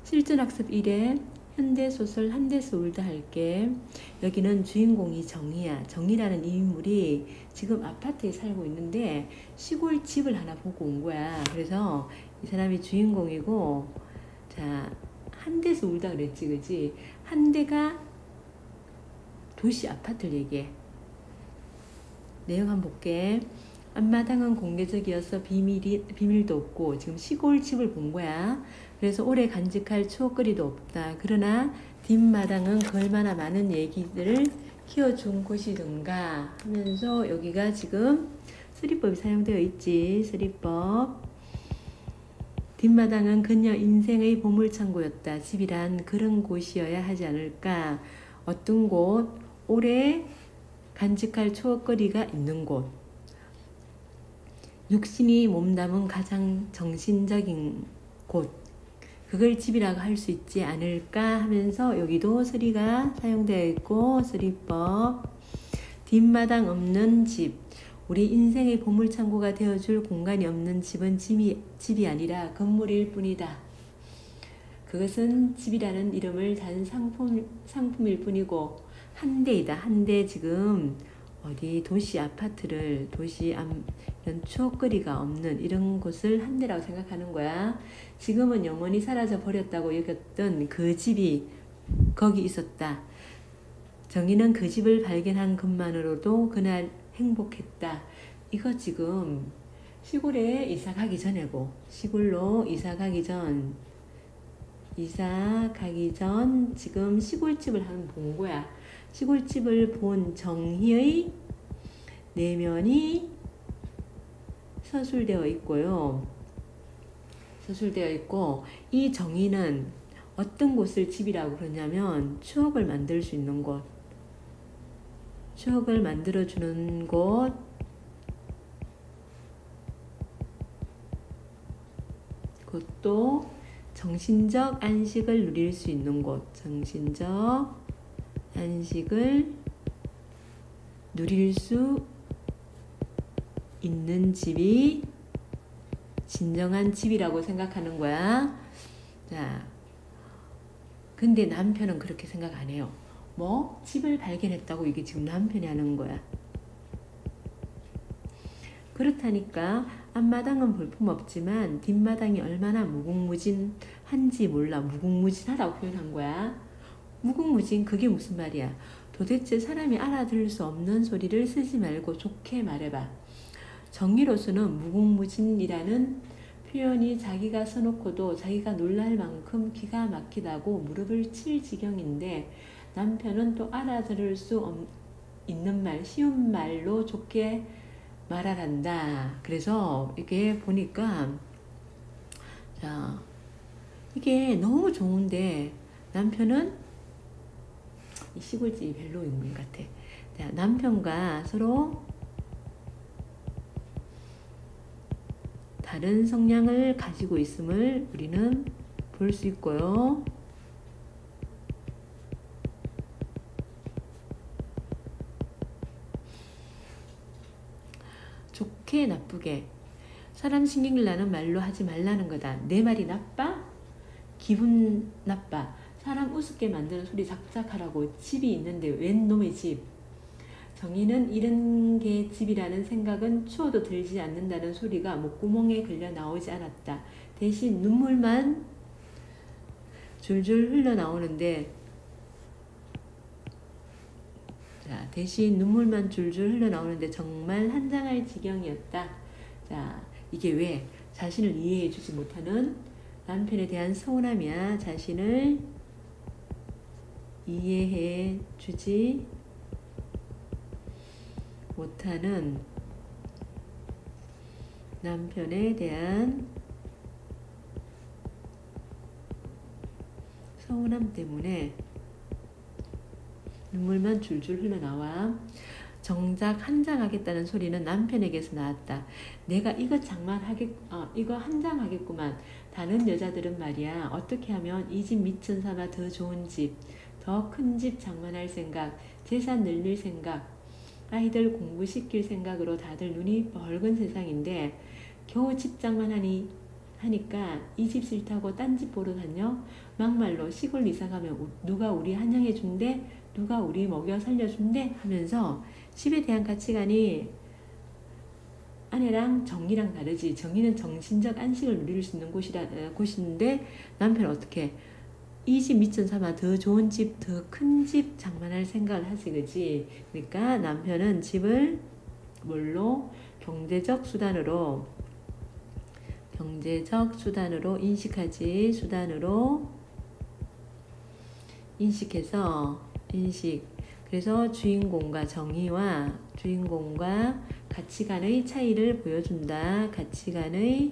실전학습 1회 현대소설 한대서 울다 할게. 여기는 주인공이 정이야. 정이라는 인물이 지금 아파트에 살고 있는데 시골집을 하나 보고 온 거야. 그래서 이 사람이 주인공이고, 자, 한대서 울다 그랬지, 그지? 한대가 도시 아파트를 얘기해. 내용 한번 볼게. 앞마당은 공개적이어서 비밀도 없고 지금 시골집을 본 거야. 그래서 오래 간직할 추억거리도 없다. 그러나 뒷마당은 얼마나 많은 얘기들을 키워준 곳이던가 하면서 여기가 지금 쓰리법이 사용되어 있지. 쓰리법. 뒷마당은 그녀 인생의 보물창고였다. 집이란 그런 곳이어야 하지 않을까. 어떤 곳, 오래 간직할 추억거리가 있는 곳. 육신이 몸담은 가장 정신적인 곳, 그걸 집이라고 할 수 있지 않을까 하면서 여기도 쓰리가 사용되어 있고, 쓰리법. 뒷마당 없는 집, 우리 인생의 보물창고가 되어줄 공간이 없는 집은 집이 아니라 건물일 뿐이다. 그것은 집이라는 이름을 단 상품일 뿐이고 한대이다. 한대 지금 어디 도시 아파트를 이런 추억거리가 없는 이런 곳을 한대라고 생각하는 거야. 지금은 영원히 사라져 버렸다고 여겼던 그 집이 거기 있었다. 정희는 그 집을 발견한 것만으로도 그날 행복했다. 이거 지금 시골에 이사 가기 전에고, 시골로 이사 가기 전 지금 시골집을 한번 본 거야. 시골집을 본 정희의 내면이 서술되어 있고요. 서술되어 있고, 이 정희는 어떤 곳을 집이라고 그러냐면 추억을 만들 수 있는 곳, 추억을 만들어주는 곳, 그것도 정신적 안식을 누릴 수 있는 곳, 정신적 안식을 누릴 수 있는 집이 진정한 집이라고 생각하는 거야. 자, 근데 남편은 그렇게 생각 안 해요. 뭐? 집을 발견했다고 이게 지금 남편이 하는 거야. 그렇다니까 앞마당은 볼품없지만 뒷마당이 얼마나 무궁무진한지 몰라. 무궁무진하다고 표현한 거야. 무궁무진, 그게 무슨 말이야? 도대체 사람이 알아들을 수 없는 소리를 쓰지 말고 좋게 말해봐. 정의로서는 무궁무진이라는 표현이 자기가 써놓고도 자기가 놀랄 만큼 기가 막히다고 무릎을 칠 지경인데, 남편은 또 알아들을 수 있는 말, 쉬운 말로 좋게 말하란다. 그래서 이게 보니까, 자, 이게 너무 좋은데 남편은 이 시골집이 별로인 것 같아. 자, 남편과 서로 다른 성향을 가지고 있음을 우리는 볼 수 있고요. 좋게 나쁘게, 사람 신경을 나는 말로 하지 말라는 거다. 내 말이 나빠? 기분 나빠. 사람 우습게 만드는 소리 작작하라고. 집이 있는데 웬 놈의 집. 정의는 이런 게 집이라는 생각은 추워도 들지 않는다는 소리가 목구멍에 걸려 나오지 않았다. 대신 눈물만 줄줄 흘러나오는데, 자, 대신 눈물만 줄줄 흘러나오는데 정말 한장할 지경이었다. 자, 이게 왜? 자신을 이해해주지 못하는 남편에 대한 서운함이야. 자신을 이해해주지 못하는 남편에 대한 서운함 때문에 눈물만 줄줄 흘러나와. 정작 한장하겠다는 소리는 남편에게서 나왔다. 내가 이거 이거 한장하겠구만. 다른 여자들은 말이야, 어떻게 하면 이 집 미천 삼아 더 좋은 집, 더 큰 집 장만할 생각, 재산 늘릴 생각, 아이들 공부시킬 생각으로 다들 눈이 벌건 세상인데 겨우 집 장만하니 하니까 이 집 싫다고 딴 집 보러 다녀. 막말로 시골 이사 가면 누가 우리 한양해 준대, 누가 우리 먹여 살려준대 하면서 집에 대한 가치관이 아내랑 정리랑 다르지. 정리는 정신적 안식을 누릴 수 있는 곳인데 남편은 어떻게 이 집 미천 삼아 더 좋은 집, 더 큰 집 장만할 생각을 하지, 그지? 그러니까 남편은 집을 뭘로? 경제적 수단으로 인식하지. 수단으로 인식해서 그래서 주인공과 가치관의 차이를 보여준다. 가치관의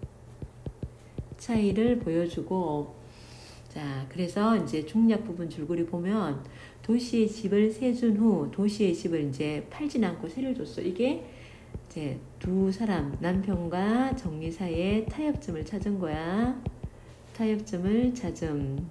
차이를 보여주고, 자, 그래서 이제 중략 부분 줄거리 보면 도시의 집을 세준 후 도시의 집을 이제 팔진 않고 세를 줬어. 이게 이제 두 사람, 남편과 정리 사이에 타협점을 찾은 거야. 타협점을 찾음.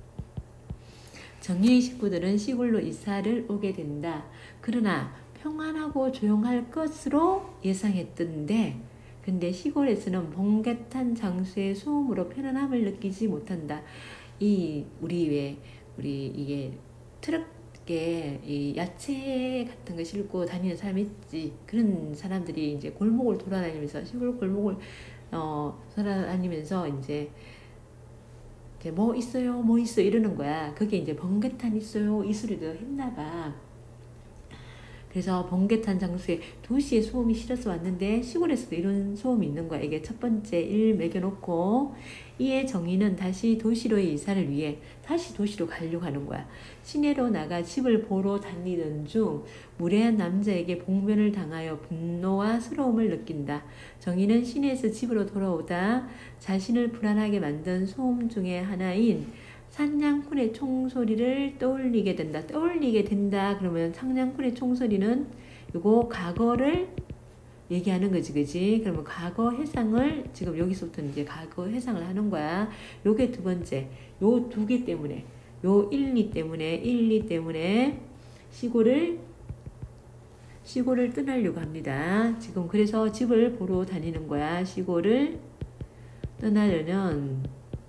정리의 식구들은 시골로 이사를 오게 된다. 그러나 평안하고 조용할 것으로 예상했던데, 근데 시골에서는 번개탄 장수의 소음으로 편안함을 느끼지 못한다. 우리 이게 트럭에 이 야채 같은 거 싣고 다니는 사람이 있지. 그런 사람들이 이제 골목을 돌아다니면서 시골 골목을 돌아다니면서 이제 뭐 있어요 이러는 거야. 그게 이제 번개탄 있어요 이 소리도 했나 봐. 그래서 번개탄 장수에 도시의 소음이 싫어서 왔는데 시골에서도 이런 소음이 있는 거야. 이게 첫 번째 일 매겨놓고, 이에 정의는 다시 도시로의 이사를 위해 다시 도시로 가려고 하는 거야. 시내로 나가 집을 보러 다니던 중 무례한 남자에게 봉변을 당하여 분노와 스러움을 느낀다. 정의는 시내에서 집으로 돌아오다 자신을 불안하게 만든 소음 중에 하나인 사냥꾼의 총소리를 떠올리게 된다. 그러면 사냥꾼의 총소리는 요거 과거를 얘기하는 거지, 그지? 그러면 과거 해상을 지금 여기서부터 이제 과거 해상을 하는 거야. 요게 두 번째. 요 두 개 때문에, 요 1, 2 때문에 시골을 떠나려고 합니다. 지금 그래서 집을 보러 다니는 거야. 시골을 떠나려는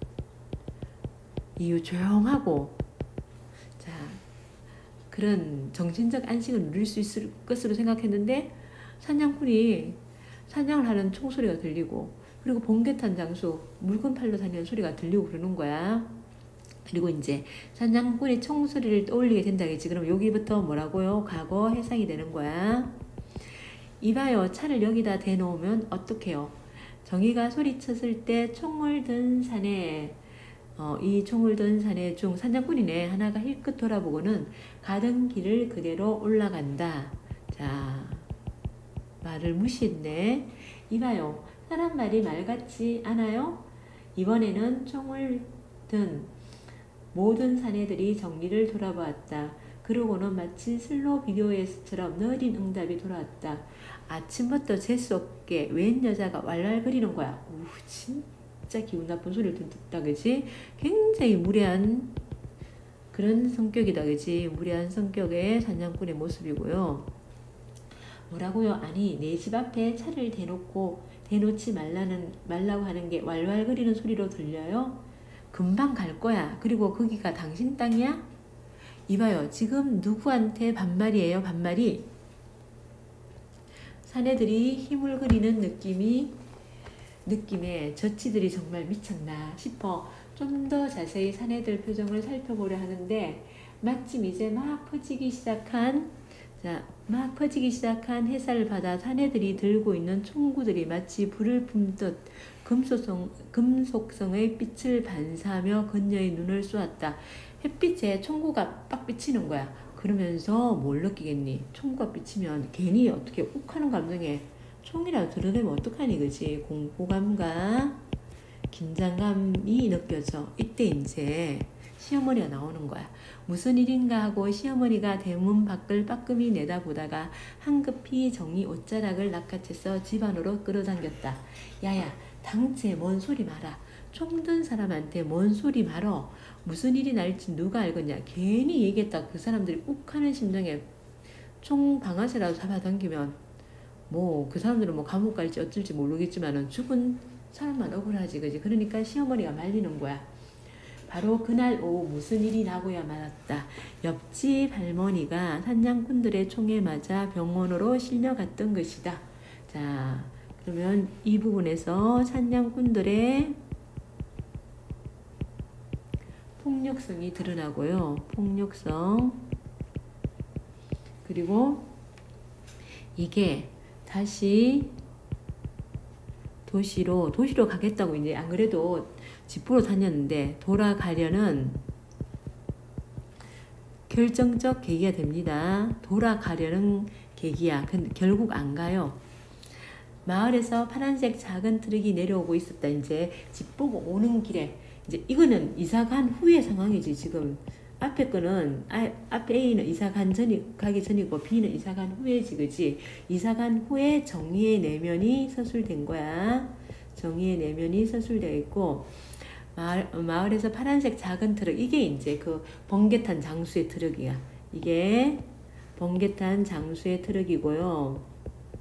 이유, 조용하고, 자, 그런 정신적 안식을 누릴 수 있을 것으로 생각했는데 사냥꾼이 사냥을 하는 총소리가 들리고, 그리고 번개탄 장수 물건 팔러 다니는 소리가 들리고 그러는 거야. 그리고 이제 사냥꾼의 총소리를 떠올리게 된다겠지. 그럼 여기부터 뭐라고요? 과거 해상이 되는 거야. 이봐요, 차를 여기다 대놓으면 어떡해요? 정의가 소리쳤을 때 총을 든 사내, 이 총을 든 사내 중 사냥꾼이네 하나가 힐끗 돌아보고는 가던 길을 그대로 올라간다. 자, 말을 무시했네. 이봐요, 사람 말이 말 같지 않아요? 이번에는 총을 든 모든 사내들이 정리를 돌아보았다. 그러고는 마치 슬로 비디오에서처럼 느린 응답이 돌아왔다. 아침부터 재수 없게 웬 여자가 왈왈거리는 거야. 우, 진짜 기분 나쁜 소리를 듣다, 그지? 굉장히 무례한 그런 성격이다, 그지? 무례한 성격의 사냥꾼의 모습이고요. 뭐라고요? 아니, 내 집 앞에 차를 대놓지 말라고 하는 게 왈왈거리는 소리로 들려요? 금방 갈 거야. 그리고 거기가 당신 땅이야? 이봐요, 지금 누구한테 반말이에요? 반말이? 사내들이 힘을 그리는 느낌에 저치들이 정말 미쳤나 싶어 좀 더 자세히 사내들 표정을 살펴보려 하는데, 마침 이제 막 퍼지기 시작한 햇살을 받아 사내들이 들고 있는 총구들이 마치 불을 품듯 금속성의 빛을 반사하며 그녀의 눈을 쏘았다. 햇빛에 총구가 빡 비치는 거야. 그러면서 뭘 느끼겠니? 총구가 비치면 괜히 어떻게 욱하는 감정에 총이라도 들어대면 어떡하니, 그지? 공포감과 긴장감이 느껴져. 이때 이제 시어머니가 나오는 거야. 무슨 일인가 하고 시어머니가 대문 밖을 빠끔히 내다보다가 한급히 정이 옷자락을 낚아채서 집 안으로 끌어당겼다. 야야, 당체 뭔 소리 마라. 총 든 사람한테 뭔 소리 말어. 무슨 일이 날지 누가 알겠냐. 괜히 얘기했다. 그 사람들이 욱하는 심정에 총 방아쇠라도 잡아당기면 뭐 그 사람들은 뭐 감옥 갈지 어쩔지 모르겠지만은 죽은 사람만 억울하지, 그지? 그러니까 시어머니가 말리는 거야. 바로 그날 오후 무슨 일이 나고야 말았다. 옆집 할머니가 사냥꾼들의 총에 맞아 병원으로 실려갔던 것이다. 자, 그러면 이 부분에서 사냥꾼들의 폭력성이 드러나고요. 폭력성. 그리고 이게 다시 도시로 가겠다고 이제 안 그래도 집보러 다녔는데 돌아가려는 결정적 계기가 됩니다. 돌아가려는 계기야. 근데 결국 안 가요. 마을에서 파란색 작은 트럭이 내려오고 있었다. 이제 집 보고 오는 길에 이제 이거는 이사 간 후의 상황이지. 지금 앞에 거는 앞에 A는 이사 가기 전이고 B는 이사 간 후에지, 그지? 이사 간 후에 정의의 내면이 서술된 거야. 정의의 내면이 서술되어 있고 마을에서 파란색 작은 트럭, 이게 이제 그 번개탄 장수의 트럭이야. 이게 번개탄 장수의 트럭이고요.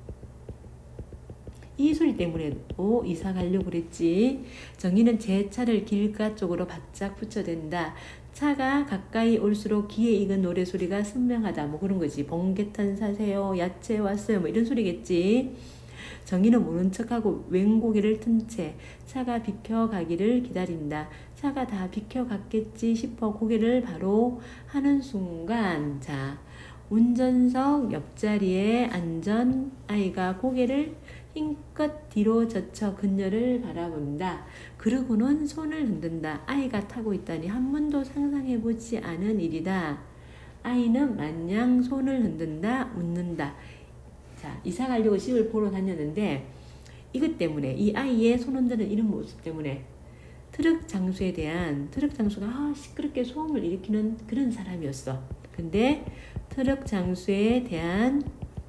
이 소리 때문에 이사 가려고 그랬지. 정희는 제 차를 길가 쪽으로 바짝 붙여댄다. 차가 가까이 올수록 귀에 익은 노래소리가 선명하다. 뭐 그런 거지. 번개탄 사세요. 야채 왔어요. 뭐 이런 소리겠지. 정희는 모른 척하고 왼고개를 튼 채 차가 비켜가기를 기다린다. 차가 다 비켜갔겠지 싶어 고개를 바로 하는 순간, 자, 운전석 옆자리에 앉은 아이가 고개를 힘껏 뒤로 젖혀 그녀를 바라본다. 그러고는 손을 흔든다. 아이가 타고 있다니 한 번도 상상해보지 않은 일이다. 아이는 마냥 손을 흔든다. 웃는다. 자, 이사 가려고 집을 보러 다녔는데 이것 때문에, 이 아이의 손 흔드는 이런 모습 때문에 트럭 장수가 시끄럽게 소음을 일으키는 그런 사람이었어. 근데 트럭 장수에 대한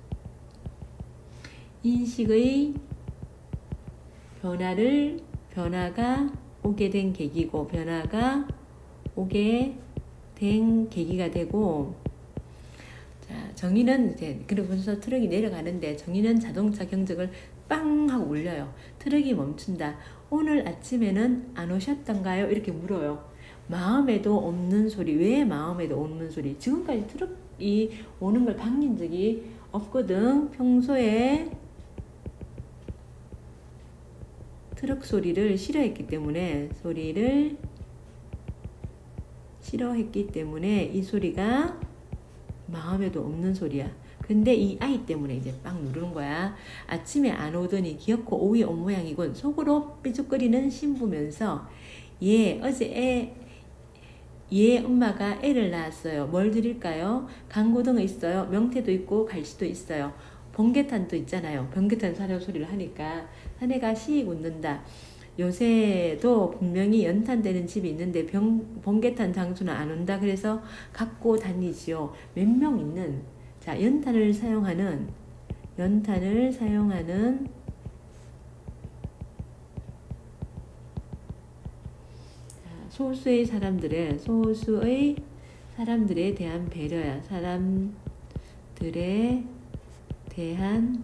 인식의 변화가 오게 된 계기고, 변화가 오게 된 계기가 되고, 자, 정의는 이제 그러면서 트럭이 내려가는데 정의는 자동차 경적을 빵 하고 울려요. 트럭이 멈춘다. 오늘 아침에는 안 오셨던가요? 이렇게 물어요. 마음에도 없는 소리. 왜 마음에도 없는 소리? 지금까지 트럭이 오는 걸 당긴 적이 없거든. 평소에 트럭 소리를 싫어했기 때문에 이 소리가 마음에도 없는 소리야. 근데 이 아이 때문에 이제 빵 누르는 거야. 아침에 안 오더니 귀엽고 오이 온 모양이군. 속으로 삐죽거리는 신부면서 어제 얘 엄마가 애를 낳았어요. 뭘 드릴까요? 강고등어 있어요. 명태도 있고 갈치도 있어요. 번개탄도 있잖아요. 번개탄 사료 소리를 하니까 사내가 시익 웃는다. 요새도 분명히 연탄되는 집이 있는데 번개탄 장수는 안 온다. 그래서 갖고 다니지요. 몇 명 있는, 자, 연탄을 사용하는 소수의 사람들에 대한 배려야. 사람들에 대한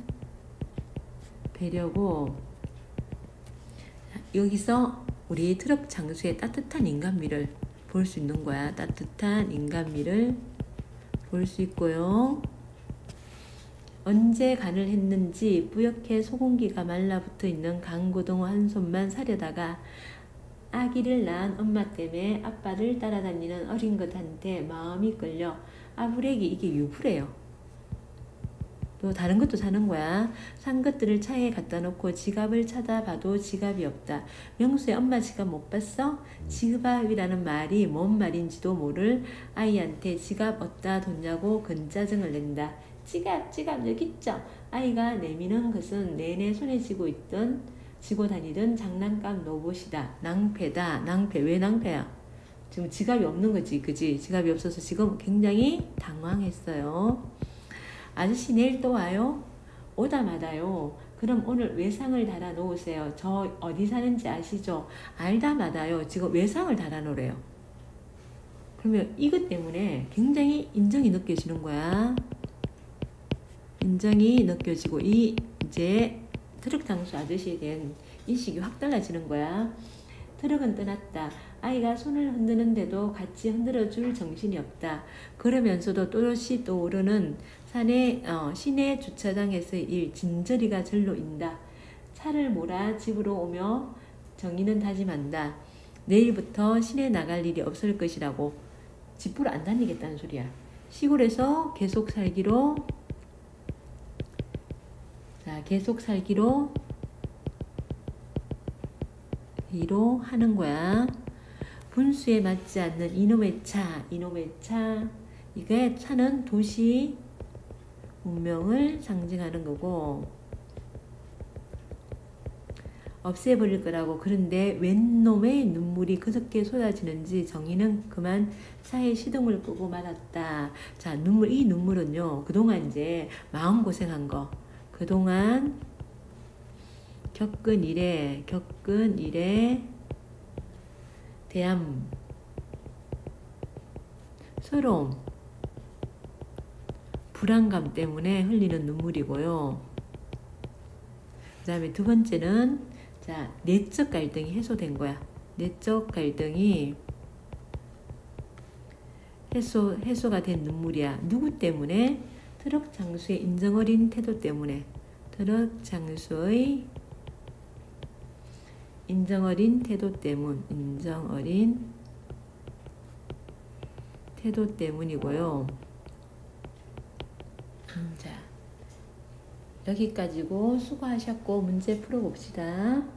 배려고, 여기서 우리 트럭 장수의 따뜻한 인간미를 볼 수 있는 거야. 따뜻한 인간미를 볼 수 있고요. 언제 간을 했는지 뿌옇게 소공기가 말라붙어 있는 강고등어 한 손만 사려다가 아기를 낳은 엄마 때문에 아빠를 따라다니는 어린 것한테 마음이 끌려 아부레기, 이게 유부래요. 또 다른 것도 사는 거야. 산 것들을 차에 갖다 놓고 지갑을 찾아봐도 지갑이 없다. 명수의 엄마 지갑 못 봤어? 지갑이라는 말이 뭔 말인지도 모를 아이한테 지갑 어디다 뒀냐고 근짜증을 낸다. 지갑 여기 있죠? 아이가 내미는 것은 내내 손에 쥐고 다니던 장난감 로봇이다. 낭패다. 낭패. 왜 낭패야? 지금 지갑이 없는 거지, 그지? 지갑이 없어서 지금 굉장히 당황했어요. 아저씨 내일 또 와요? 오다마다요. 그럼 오늘 외상을 달아 놓으세요. 저 어디 사는지 아시죠? 알다마다요. 지금 외상을 달아 놓으래요. 그러면 이것 때문에 굉장히 인정이 느껴지는 거야. 인정이 느껴지고, 이제 트럭 장수 아저씨에 대한 인식이 확 달라지는 거야. 트럭은 떠났다. 아이가 손을 흔드는데도 같이 흔들어줄 정신이 없다. 그러면서도 또렷이 떠오르는 시내 주차장에서의 일, 진저리가 절로 인다. 차를 몰아 집으로 오며 정희는 다짐한다. 내일부터 시내 나갈 일이 없을 것이라고. 집으로 안 다니겠다는 소리야. 시골에서 계속 살기로 하는 거야. 분수에 맞지 않는 이놈의 차. 이게 차는 도시 운명을 상징하는 거고 없애버릴 거라고. 그런데 웬 놈의 눈물이 그렇게 쏟아지는지 정희는 그만 차에 시동을 끄고 말았다. 자, 이 눈물은요, 그동안 이제 마음고생한 거, 그동안 겪은 일에 대한 서러움, 불안감 때문에 흘리는 눈물이고요. 그 다음에 두 번째는 내적 갈등이 해소된 거야. 내적 갈등이 해소가 된 눈물이야. 누구 때문에? 트럭 장수의 인정어린 태도 때문에. 트럭 장수의 인정어린 태도 때문이고요. 자, 여기까지고 수고하셨고 문제 풀어봅시다.